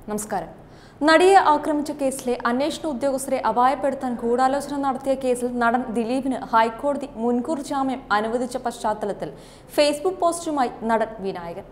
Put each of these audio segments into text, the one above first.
നമസ്കാരം. നടിയെ ആക്രമിച്ച കേസിലെ അന്വേഷണ ഉദ്യോഗസ്ഥരെ അപായപ്പെടുത്താൻ ഗൂഢാലോചന നടത്തിയ കേസിൽ നടൻ ദിലീപിന് ഹൈക്കോടതി മുൻകൂർ ജാമ്യം അനുവദിച്ച പശ്ചാത്തലത്തിൽ ഫേസ്ബുക്ക് പോസ്റ്റുമായി നടൻ വിനായകൻ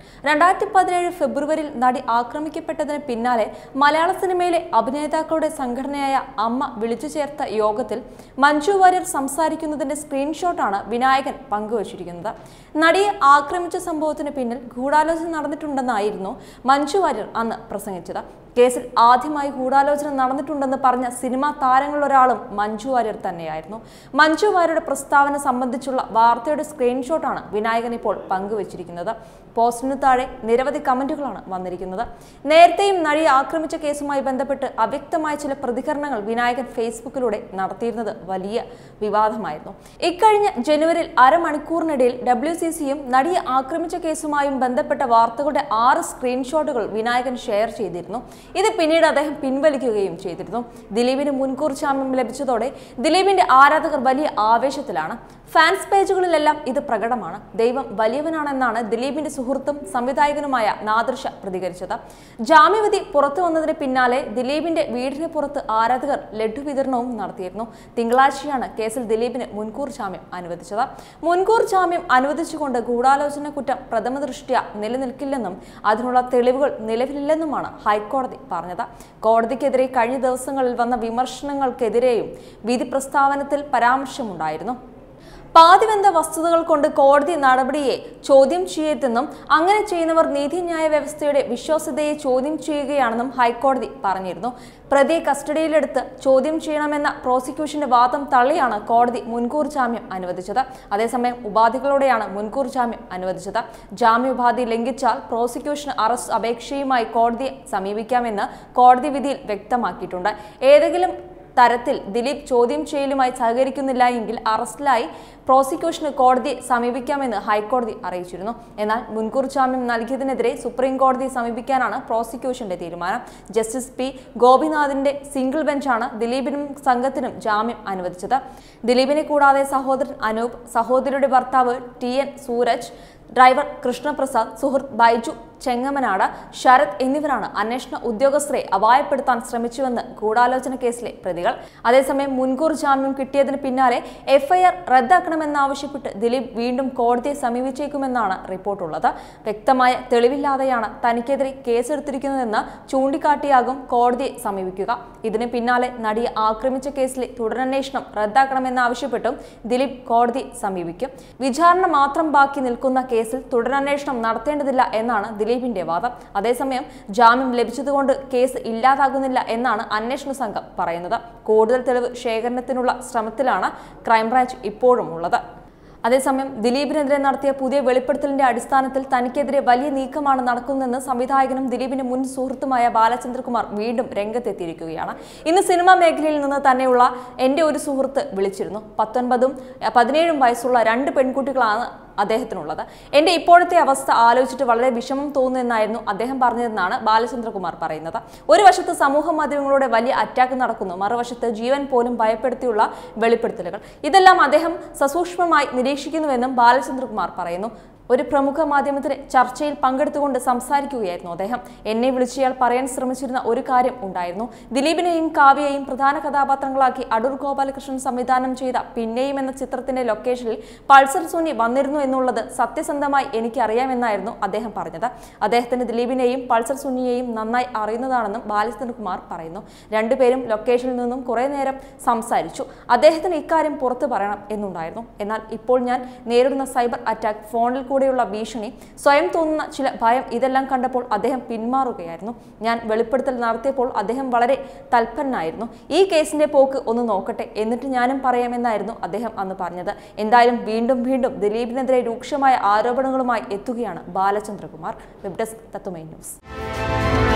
2017 ഫെബ്രുവരിയിൽ നടി ആക്രമിക്കപ്പെട്ടതിന് പിന്നാലെ മലയാള സിനിമയിലെ അഭിനേതാക്കളുടെ സംഘടനയായ അമ്മ വിളിച്ചു ചേർത്ത യോഗത്തിൽ മഞ്ജു വാര്യർ സംസാരിക്കുന്നതിന്റെ സ്ക്രീൻഷോട്ടാണ് വിനായകൻ പങ്കുവച്ചിരിക്കുന്നത്. നടിയെ ആക്രമിച്ച സംഭവത്തിന് പിന്നിൽ ഗൂഢാലോചന നടന്നിട്ടുണ്ടെന്നായിരുന്നു മഞ്ജു വാര്യർ അന്ന് പ്രസംഗിച്ചത്. കേസിൽ ആദ്യമായി ഗൂഢാലോചന നടന്നിട്ടുണ്ടെന്ന് പറഞ്ഞ സിനിമാ താരങ്ങളിലൊരാളും മഞ്ജു വാര്യർ തന്നെയായിരുന്നു. മഞ്ജു വാര്യരുടെ പ്രസ്താവന സംബന്ധിച്ചുള്ള വാർത്തയുടെ സ്ക്രീൻഷോട്ടാണ് വിനായകൻ ഇപ്പോൾ പങ്കുവച്ചിരിക്കുന്നത്. പോസ്റ്റിന് താഴെ നിരവധി കമന്റുകളാണ് വന്നിരിക്കുന്നത്. നേരത്തെയും നടിയെ ആക്രമിച്ച കേസുമായി ബന്ധപ്പെട്ട് അവ്യക്തമായ ചില പ്രതികരണങ്ങൾ വിനായകൻ ഫേസ്ബുക്കിലൂടെ നടത്തിയിരുന്നത് വലിയ വിവാദമായിരുന്നു. ഇക്കഴിഞ്ഞ ജനുവരിയിൽ അരമണിക്കൂറിനിടയിൽ WCCയും നടിയെ ആക്രമിച്ച കേസുമായും ബന്ധപ്പെട്ട വാർത്തകളുടെ 6 സ്ക്രീൻഷോട്ടുകൾ വിനായകൻ ഷെയർ ചെയ്തിരുന്നു. ഇത് പിന്നീട് അദ്ദേഹം പിൻവലിക്കുകയും ചെയ്തിരുന്നു. ദിലീപിന് മുൻകൂർ ജാമ്യം ലഭിച്ചതോടെ ദിലീപിന്റെ ആരാധകർ വലിയ ആവേശത്തിലാണ്. ഫാൻസ് പേജുകളിലെല്ലാം ഇത് പ്രകടമാണ്. ദൈവം വലിയവനാണെന്നാണ് ദിലീപിന്റെ സുഹൃത്തും സംവിധായകനുമായ നാദിർഷ പ്രതികരിച്ചത്. ജാമ്യവിധി പുറത്തു വന്നതിന് പിന്നാലെ ദിലീപിന്റെ വീടിന് പുറത്ത് ആരാധകർ ലഡ്ഡു വിതരണവും നടത്തിയിരുന്നു. തിങ്കളാഴ്ചയാണ് കേസിൽ ദിലീപിന് മുൻകൂർ ജാമ്യം അനുവദിച്ചത്. മുൻകൂർ ജാമ്യം അനുവദിച്ചുകൊണ്ട് ഗൂഢാലോചന കുറ്റം പ്രഥമ ദൃഷ്ട്യാ നിലനിൽക്കില്ലെന്നും അതിനുള്ള തെളിവുകൾ നിലവിലില്ലെന്നുമാണ് ഹൈക്കോടതി പറഞ്ഞത്. കോടതിക്കെതിരെ കഴിഞ്ഞ ദിവസങ്ങളിൽ വന്ന വിമർശനങ്ങൾക്കെതിരെയും വിധി പ്രസ്താവനത്തിൽ പരാമർശമുണ്ടായിരുന്നു. പാതിവെന്ത വസ്തുതകൾ കൊണ്ട് കോടതി നടപടിയെ ചോദ്യം ചെയ്യരുതെന്നും അങ്ങനെ ചെയ്യുന്നവർ നീതിന്യായ വ്യവസ്ഥയുടെ വിശ്വാസ്യതയെ ചോദ്യം ചെയ്യുകയാണെന്നും ഹൈക്കോടതി പറഞ്ഞിരുന്നു. പ്രതിയെ കസ്റ്റഡിയിലെടുത്ത് ചോദ്യം ചെയ്യണമെന്ന പ്രോസിക്യൂഷന്റെ വാദം തള്ളിയാണ് കോടതി മുൻകൂർ ജാമ്യം അനുവദിച്ചത്. അതേസമയം ഉപാധികളോടെയാണ് മുൻകൂർ ജാമ്യം അനുവദിച്ചത്. ജാമ്യോപാധി ലംഘിച്ചാൽ പ്രോസിക്യൂഷൻ അറസ്റ്റ് അപേക്ഷയുമായി കോടതിയെ സമീപിക്കാമെന്ന് കോടതി വിധിയിൽ വ്യക്തമാക്കിയിട്ടുണ്ട്. ഏതെങ്കിലും തരത്തിൽ ദിലീപ് ചോദ്യം ചെയ്യലുമായി സഹകരിക്കുന്നില്ല എങ്കിൽ അറസ്റ്റിലായി പ്രോസിക്യൂഷന് കോടതിയെ സമീപിക്കാമെന്ന് ഹൈക്കോടതി അറിയിച്ചിരുന്നു. എന്നാൽ മുൻകൂർ ജാമ്യം നൽകിയതിനെതിരെ സുപ്രീം കോടതിയെ സമീപിക്കാനാണ് പ്രോസിക്യൂഷന്റെ തീരുമാനം. ജസ്റ്റിസ് പി ഗോപിനാഥിന്റെ സിംഗിൾ ബെഞ്ചാണ് ദിലീപിനും സംഘത്തിനും ജാമ്യം അനുവദിച്ചത്. ദിലീപിനെ കൂടാതെ സഹോദരൻ അനൂപ്, സഹോദരിയുടെ ഭർത്താവ് TN സൂരജ്, ഡ്രൈവർ കൃഷ്ണപ്രസാദ്, സുഹൃത്ത് ബൈജു ചെങ്ങമനാട്, ശരത് എന്നിവരാണ് അന്വേഷണ ഉദ്യോഗസ്ഥരെ അപായപ്പെടുത്താൻ ശ്രമിച്ചുവെന്ന് ഗൂഢാലോചന കേസിലെ പ്രതികൾ. അതേസമയം മുൻകൂർ ജാമ്യം കിട്ടിയതിന് പിന്നാലെ FIR റദ്ദാക്കണമെന്നാവശ്യപ്പെട്ട് ദിലീപ് വീണ്ടും കോടതിയെ സമീപിച്ചേക്കുമെന്നാണ് റിപ്പോർട്ടുള്ളത്. വ്യക്തമായ തെളിവില്ലാതെയാണ് തനിക്കെതിരെ കേസെടുത്തിരിക്കുന്നതെന്ന് ചൂണ്ടിക്കാട്ടിയാകും കോടതിയെ സമീപിക്കുക. ഇതിന് പിന്നാലെ നടിയെ ആക്രമിച്ച കേസിലെ തുടരന്വേഷണം റദ്ദാക്കണമെന്നാവശ്യപ്പെട്ടും ദിലീപ് കോടതിയെ സമീപിക്കും. വിചാരണ മാത്രം ബാക്കി നിൽക്കുന്ന കേസിൽ തുടരന്വേഷണം നടത്തേണ്ടതില്ല എന്നാണ് ദിലീപിന്റെ വാദം. അതേസമയം ജാമ്യം ലഭിച്ചതുകൊണ്ട് കേസ് ഇല്ലാതാകുന്നില്ല എന്നാണ് അന്വേഷണ സംഘം പറയുന്നത്. കൂടുതൽ തെളിവ് ശേഖരണത്തിനുള്ള ശ്രമത്തിലാണ് ക്രൈംബ്രാഞ്ച് ഇപ്പോഴും ഉള്ളത്. അതേസമയം ദിലീപിനെതിരെ നടത്തിയ പുതിയ വെളിപ്പെടുത്തലിന്റെ അടിസ്ഥാനത്തിൽ തനിക്കെതിരെ വലിയ നീക്കമാണ് നടക്കുന്നതെന്ന് സംവിധായകനും ദിലീപിന്റെ മുൻ സുഹൃത്തുമായ ബാലചന്ദ്രകുമാർ വീണ്ടും രംഗത്തെത്തിയിരിക്കുകയാണ്. ഇന്ന് സിനിമാ മേഖലയിൽ നിന്ന് തന്നെയുള്ള എന്റെ ഒരു സുഹൃത്ത് വിളിച്ചിരുന്നു. 19ഉം 17ഉം വയസ്സുള്ള 2 പെൺകുട്ടികളാണ് അദ്ദേഹത്തിനുള്ളത്. എന്റെ ഇപ്പോഴത്തെ അവസ്ഥ ആലോചിച്ചിട്ട് വളരെ വിഷമം തോന്നുമെന്നായിരുന്നു അദ്ദേഹം പറഞ്ഞതെന്നാണ് ബാലചന്ദ്രകുമാർ പറയുന്നത്. ഒരു വശത്ത് സമൂഹ മാധ്യമങ്ങളുടെ വലിയ അറ്റാക്ക് നടക്കുന്നു, മറുവശത്ത് ജീവൻ പോലും ഭയപ്പെടുത്തിയുള്ള വെളിപ്പെടുത്തലുകൾ. ഇതെല്ലാം അദ്ദേഹം സസൂക്ഷ്മമായി നിരീക്ഷിക്കുന്നുവെന്നും ബാലചന്ദ്രകുമാർ പറയുന്നു. ഒരു പ്രമുഖ മാധ്യമത്തിന് ചർച്ചയിൽ പങ്കെടുത്തുകൊണ്ട് സംസാരിക്കുകയായിരുന്നു അദ്ദേഹം. എന്നെ വിളിച്ചയാൾ പറയാൻ ശ്രമിച്ചിരുന്ന ഒരു കാര്യം ഉണ്ടായിരുന്നു. ദിലീപിനെയും കാവ്യയെയും പ്രധാന കഥാപാത്രങ്ങളാക്കി അടൂർ ഗോപാലകൃഷ്ണൻ സംവിധാനം ചെയ്ത പിന്നെയും എന്ന ചിത്രത്തിന്റെ ലൊക്കേഷനിൽ പൾസർ സുനി വന്നിരുന്നു എന്നുള്ളത് സത്യസന്ധമായി എനിക്കറിയാമെന്നായിരുന്നു അദ്ദേഹം പറഞ്ഞത്. അദ്ദേഹത്തിന് ദിലീപിനെയും പൾസർ സുനിയെയും നന്നായി അറിയുന്നതാണെന്നും ബാലചന്ദ്രകുമാർ പറയുന്നു. രണ്ടുപേരും ലൊക്കേഷനിൽ നിന്നും കുറെ നേരം സംസാരിച്ചു. അദ്ദേഹത്തിന് ഇക്കാര്യം പുറത്തു പറയണം എന്നുണ്ടായിരുന്നു. എന്നാൽ ഇപ്പോൾ ഞാൻ നേരിടുന്ന സൈബർ അറ്റാക്ക്, ഫോണിൽ കൂടെയുള്ള ഭീഷണി, സ്വയം തോന്നുന്ന ചില ഭയം, ഇതെല്ലാം കണ്ടപ്പോൾ അദ്ദേഹം പിന്മാറുകയായിരുന്നു. ഞാൻ വെളിപ്പെടുത്തൽ നടത്തിയപ്പോൾ അദ്ദേഹം വളരെ തൽപരനായിരുന്നു. ഈ കേസിന്റെ പോക്ക് ഒന്ന് നോക്കട്ടെ, എന്നിട്ട് ഞാനും പറയാമെന്നായിരുന്നു അദ്ദേഹം അന്ന് പറഞ്ഞത്. എന്തായാലും വീണ്ടും ദിലീപിനെതിരെ രൂക്ഷമായ ആരോപണങ്ങളുമായി എത്തുകയാണ് ബാലചന്ദ്രകുമാർ. Web desk Tatwamayi news.